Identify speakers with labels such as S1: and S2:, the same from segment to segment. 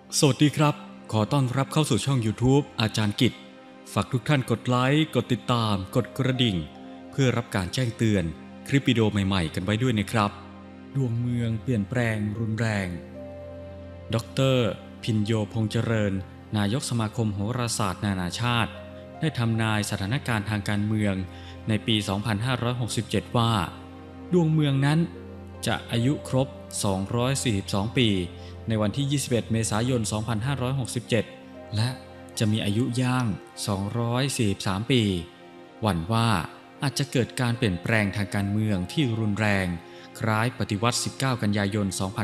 S1: สวัสดีครับขอต้อนรับเข้าสู่ช่อง YouTube อาจารย์กิจฝากทุกท่านกดไลค์กดติดตามกดกระดิ่งเพื่อรับการแจ้งเตือนคลิปวิดีโอใหม่ๆกันไว้ด้วยนะครับดวงเมืองเปลี่ยนแปลงรุนแรงดร.พินโยพงษ์เจริญนายกสมาคมโหราศาสตร์นานาชาติได้ทำนายสถานการณ์ทางการเมืองในปี 2567 ว่าดวงเมืองนั้นจะอายุครบ 242 ปีในวันที่ 21 เมษายน 2567 และจะมีอายุย่าง 243 ปีหวั่นว่าอาจจะเกิดการเปลี่ยนแปลงทางการเมืองที่รุนแรงคล้ายปฏิวัติ 19 กันยายน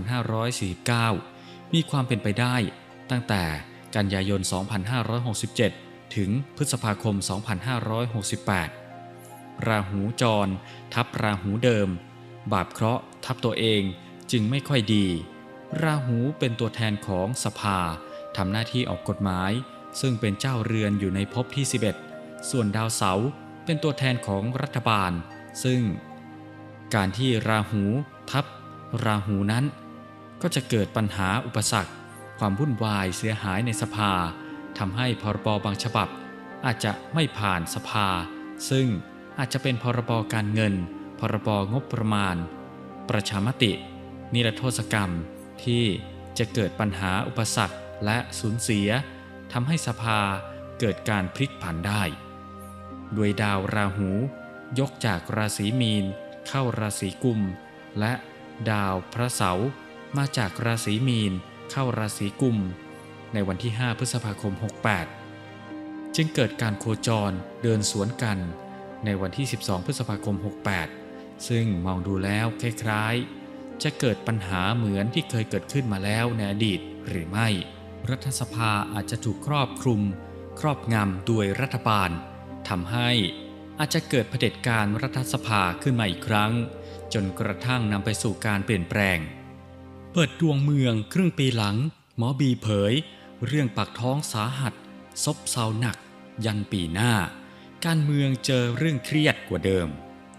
S1: 2549 มีความเป็นไปได้ตั้งแต่กันยายน 2567 ถึงพฤษภาคม 2568 ราหูจรทับราหูเดิมบาปเคราะห์ทับตัวเองจึงไม่ค่อยดีราหูเป็นตัวแทนของสภาทำหน้าที่ออกกฎหมายซึ่งเป็นเจ้าเรือนอยู่ในภพที่ 11 ส่วนดาวเสาร์เป็นตัวแทนของรัฐบาลซึ่งการที่ราหูทับราหูนั้นก็จะเกิดปัญหาอุปสรรคความวุ่นวายเสียหายในสภาทำให้พรบบางฉบับอาจจะไม่ผ่านสภาซึ่งอาจจะเป็นพรบการเงินพรบงบประมาณประชามตินิรโทษกรรมที่จะเกิดปัญหาอุปสรรคและสูญเสียทำให้สภาเกิดการพลิกผันได้ด้วยดาวราหูยกจากราศีมีนเข้าราศีกุมและดาวพระเสาร์มาจากราศีมีนเข้าราศีกุมในวันที่ 5 พฤษภาคม 68 จึงเกิดการโคจรเดินสวนกันในวันที่ 12 พฤษภาคม 68 ซึ่งมองดูแล้วคล้ายๆจะเกิดปัญหาเหมือนที่เคยเกิดขึ้นมาแล้วในอดีตหรือไม่รัฐสภาอาจจะถูกครอบคลุมครอบงำโดยรัฐบาลทำให้อาจจะเกิดเผด็จการรัฐสภาขึ้นมาอีกครั้งจนกระทั่งนำไปสู่การเปลี่ยนแปลงเปิดดวงเมืองครึ่งปีหลังหมอบีเผยเรื่องปากท้องสาหัสซบเซาหนักยันปีหน้าการเมืองเจอเรื่องเครียดกว่าเดิม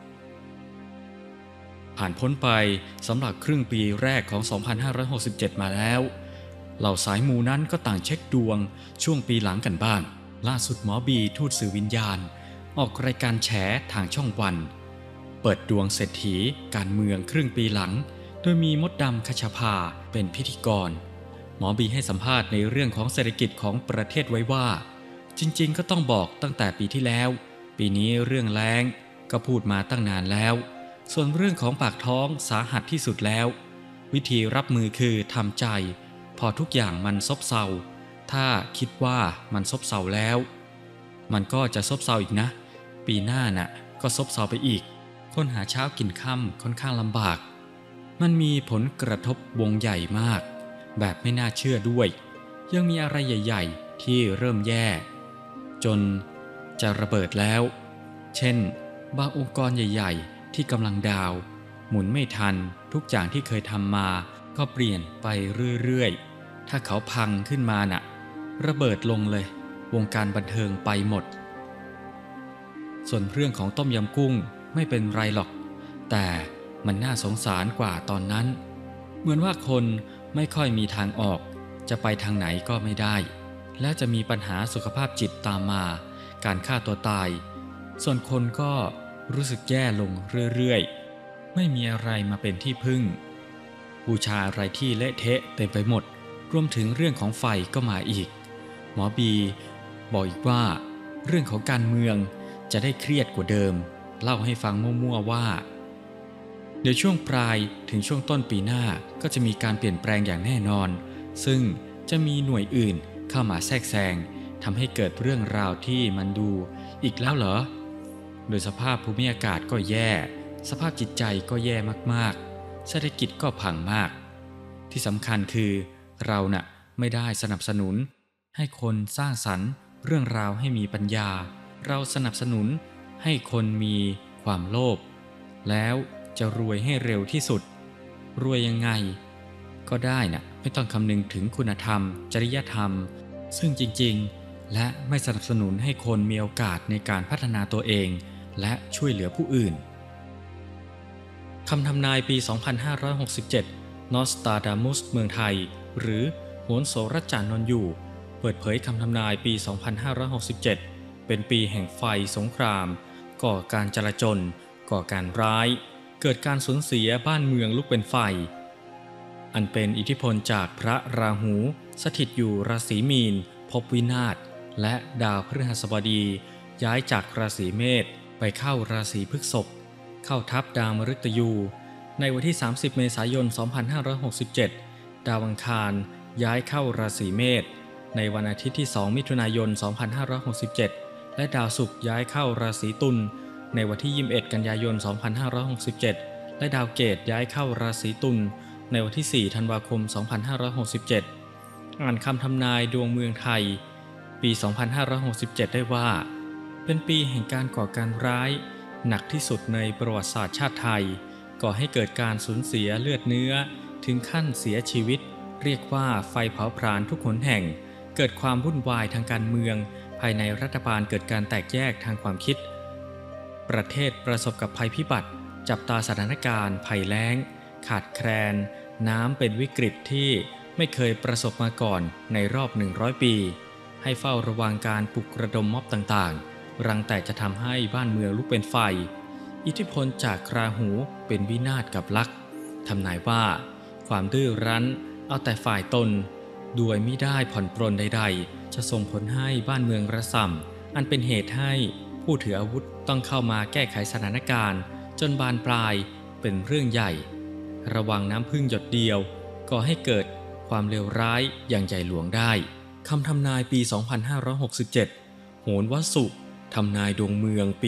S1: ผ่านพ้นไปสำหรับครึ่งปีแรกของ 2567 มาแล้วเหล่าสายมูนั้นก็ต่างเช็คดวงช่วงปีหลังกันบ้างล่าสุดหมอบีทูตสื่อวิญญาณออกรายการแฉทางช่องวันเปิดดวงเศรษฐีการเมืองครึ่งปีหลังโดยมีมดดำคชภาเป็นพิธีกรหมอบีให้สัมภาษณ์ในเรื่องของเศรษฐกิจของประเทศไว้ว่าจริงๆก็ต้องบอกตั้งแต่ปีที่แล้วปีนี้เรื่องแล้งก็พูดมาตั้งนานแล้วส่วนเรื่องของปากท้องสาหัสที่สุดแล้ววิธีรับมือคือทำใจพอทุกอย่างมันซบเซาถ้าคิดว่ามันซบเซาแล้วมันก็จะซบเซาอีกนะปีหน้าน่ะก็ซบเซาไปอีกคนหาเช้ากินค่ำค่อนข้างลำบากมันมีผลกระทบวงใหญ่มากแบบไม่น่าเชื่อด้วยยังมีอะไรใหญ่ๆที่เริ่มแย่จนจะระเบิดแล้วเช่นบางองค์กรใหญ่ๆที่กำลังดาวหมุนไม่ทันทุกอย่างที่เคยทำมาก็เปลี่ยนไปเรื่อยๆถ้าเขาพังขึ้นมาน่ะระเบิดลงเลยวงการบันเทิงไปหมดส่วนเรื่องของต้มยำกุ้งไม่เป็นไรหรอกแต่มันน่าสงสารกว่าตอนนั้นเหมือนว่าคนไม่ค่อยมีทางออกจะไปทางไหนก็ไม่ได้และจะมีปัญหาสุขภาพจิตตามมาการฆ่าตัวตายส่วนคนก็รู้สึกแย่ลงเรื่อยๆไม่มีอะไรมาเป็นที่พึ่งบูชาอะไรที่เละเทะเต็มไปหมดรวมถึงเรื่องของไฟก็มาอีกหมอบีบอกอีกว่าเรื่องของการเมืองจะได้เครียดกว่าเดิมเล่าให้ฟังมั่วๆว่าเดี๋ยวช่วงปลายถึงช่วงต้นปีหน้าก็จะมีการเปลี่ยนแปลงอย่างแน่นอนซึ่งจะมีหน่วยอื่นเข้ามาแทรกแซงทำให้เกิดเรื่องราวที่มันดูอีกแล้วเหรอโดยสภาพภูมิอากาศก็แย่สภาพจิตใจก็แย่มากๆเศรษฐกิจก็พังมากที่สำคัญคือเราน่ะไม่ได้สนับสนุนให้คนสร้างสรรค์เรื่องราวให้มีปัญญาเราสนับสนุนให้คนมีความโลภแล้วจะรวยให้เร็วที่สุดรวยยังไงก็ได้น่ะไม่ต้องคำนึงถึงคุณธรรมจริยธรรมซึ่งจริงๆและไม่สนับสนุนให้คนมีโอกาสในการพัฒนาตัวเองและช่วยเหลือผู้อื่นคำทำนายปี 2567 นอสตราดามุสเมืองไทยหรือโหนโสรจานนท์อยู่เปิดเผยคำทำนายปี 2567 เป็นปีแห่งไฟสงครามก่อการจลาจลก่อการร้ายเกิดการสูญเสียบ้านเมืองลุกเป็นไฟอันเป็นอิทธิพลจากพระราหูสถิตอยู่ราศีมีนพบวินาศและดาวพฤหัสบดีย้ายจากราศีเมษไปเข้าราศีพฤษภเข้าทับดาวมฤตยูในวันที่ 30 เมษายน 2567 ดาวอังคารย้ายเข้าราศีเมษในวันอาทิตย์ที่ 2 มิถุนายน 2567 และดาวศุกร์ย้ายเข้าราศีตุลในวันที่ 21 กันยายน 2567 และดาวเกตย้ายเข้าราศีตุลในวันที่ 4 ธันวาคม 2567 อ่านคำทำนายดวงเมืองไทยปี 2567 ได้ว่าเป็นปีแห่งการก่อการร้ายหนักที่สุดในประวัติศาสตร์ชาติไทยก่อให้เกิดการสูญเสียเลือดเนื้อถึงขั้นเสียชีวิตเรียกว่าไฟเผาผลาญทุกหนแห่งเกิดความวุ่นวายทางการเมืองภายในรัฐบาลเกิดการแตกแยกทางความคิดประเทศประสบกับภัยพิบัติจับตาสถานการณ์ภัยแล้งขาดแคลนน้ำเป็นวิกฤตที่ไม่เคยประสบมาก่อนในรอบ100 ปีให้เฝ้าระวังการปลุกระดมม็อบต่างๆรังแต่จะทำให้บ้านเมืองลุกเป็นไฟอิทธิพลจากราหูเป็นวินาศกับลักษณ์ทำนายว่าความดื้อรั้นเอาแต่ฝ่ายตนโดยมิได้ผ่อนปรนใดๆจะส่งผลให้บ้านเมืองระส่ำอันเป็นเหตุให้ผู้ถืออาวุธต้องเข้ามาแก้ไขสถานการณ์จนบานปลายเป็นเรื่องใหญ่ระวังน้ำพึ่งหยดเดียวก่อให้เกิดความเลวร้ายอย่างใหญ่หลวงได้คำทำนายปี 2567 โหนวสุทำนายดวงเมืองปี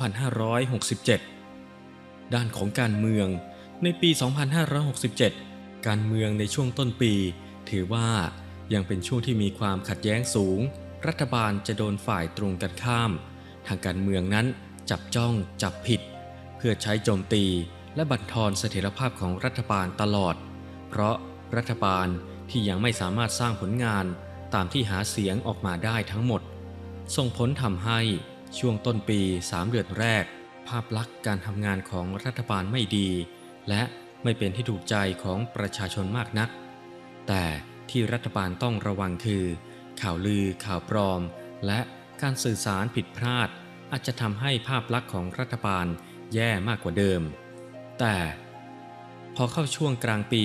S1: 2567 ด้านของการเมืองในปี 2567 การเมืองในช่วงต้นปีถือว่ายังเป็นช่วงที่มีความขัดแย้งสูงรัฐบาลจะโดนฝ่ายตรงกันข้ามทางการเมืองนั้นจับจ้องจับผิดเพื่อใช้โจมตีและบั่นทอนเสถียรภาพของรัฐบาลตลอดเพราะรัฐบาลที่ยังไม่สามารถสร้างผลงานตามที่หาเสียงออกมาได้ทั้งหมดส่งผลทำให้ช่วงต้นปี3 เดือนแรกภาพลักษณ์การทำงานของรัฐบาลไม่ดีและไม่เป็นที่ถูกใจของประชาชนมากนักแต่ที่รัฐบาลต้องระวังคือข่าวลือข่าวปลอมและการสื่อสารผิดพลาดอาจจะทำให้ภาพลักษณ์ของรัฐบาลแย่มากกว่าเดิมแต่พอเข้าช่วงกลางปี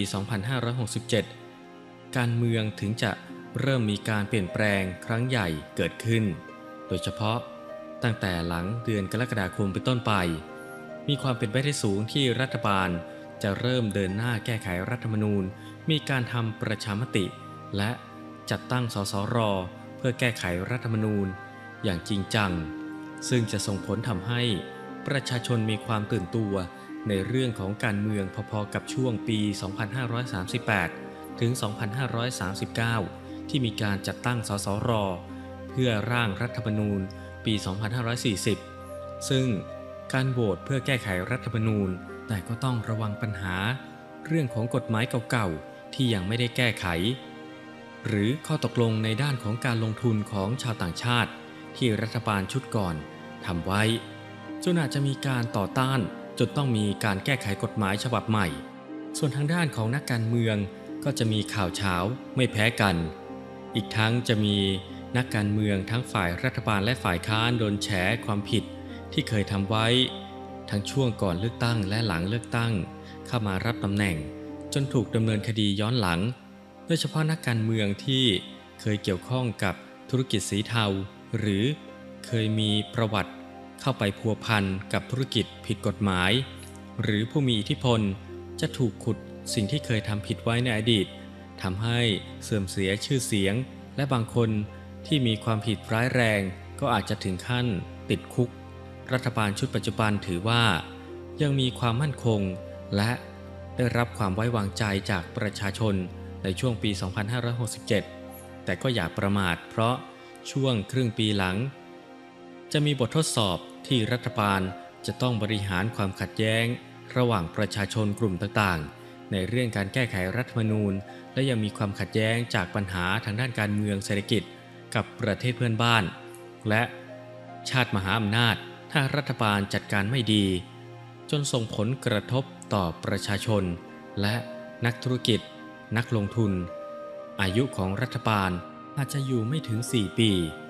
S1: 2567 การเมืองถึงจะเริ่มมีการเปลี่ยนแปลงครั้งใหญ่เกิดขึ้นโดยเฉพาะตั้งแต่หลังเดือนกรกฎาคมเป็นต้นไปมีความเป็นไปได้สูงที่รัฐบาลจะเริ่มเดินหน้าแก้ไขรัฐธรรมนูญมีการทำประชามติและจัดตั้งสสร.เพื่อแก้ไขรัฐธรรมนูญอย่างจริงจังซึ่งจะส่งผลทำให้ประชาชนมีความตื่นตัวในเรื่องของการเมืองพอๆกับช่วงปี 2538 ถึง 2539 ที่มีการจัดตั้งสสร.เพื่อร่างรัฐธรรมนูญปี 2540 ซึ่งการโหวตเพื่อแก้ไขรัฐธรรมนูญแต่ก็ต้องระวังปัญหาเรื่องของกฎหมายเก่าๆที่ยังไม่ได้แก้ไขหรือข้อตกลงในด้านของการลงทุนของชาวต่างชาติที่รัฐบาลชุดก่อนทำไว้จนอาจจะมีการต่อต้านจนต้องมีการแก้ไขกฎหมายฉบับใหม่ส่วนทางด้านของนักการเมืองก็จะมีข่าวเช้าไม่แพ้กันอีกทั้งจะมีนักการเมืองทั้งฝ่ายรัฐบาลและฝ่ายค้านโดนแฉความผิดที่เคยทำไว้ทั้งช่วงก่อนเลือกตั้งและหลังเลือกตั้งเข้ามารับตำแหน่งจนถูกดำเนินคดีย้อนหลังโดยเฉพาะนักการเมืองที่เคยเกี่ยวข้องกับธุรกิจสีเทาหรือเคยมีประวัติเข้าไปพัวพันกับธุรกิจผิดกฎหมายหรือผู้มีอิทธิพลจะถูกขุดสิ่งที่เคยทำผิดไว้ในอดีตทำให้เสื่อมเสียชื่อเสียงและบางคนที่มีความผิดร้ายแรงก็อาจจะถึงขั้นติดคุกรัฐบาลชุดปัจจุบันถือว่ายังมีความมั่นคงและได้รับความไว้วางใจจากประชาชนในช่วงปี 2567 แต่ก็อย่าประมาทเพราะช่วงครึ่งปีหลังจะมีบททดสอบที่รัฐบาลจะต้องบริหารความขัดแย้งระหว่างประชาชนกลุ่มต่างๆในเรื่องการแก้ไขรัฐธรรมนูญและยังมีความขัดแย้งจากปัญหาทางด้านการเมืองเศรษฐกิจกับประเทศเพื่อนบ้านและชาติมหาอำนาจถ้ารัฐบาลจัดการไม่ดีจนส่งผลกระทบต่อประชาชนและนักธุรกิจนักลงทุนอายุของรัฐบาลอาจจะอยู่ไม่ถึง 4 ปี